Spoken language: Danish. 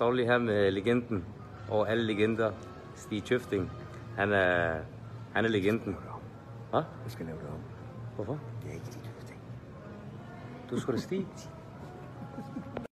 står lige her med legenden over alle legender. Stig Tøfting. Han er legenden. Hvad? Jeg skal lave det om. Hvorfor? Det er ikke Stig Tøfting. Du skulle da Stig.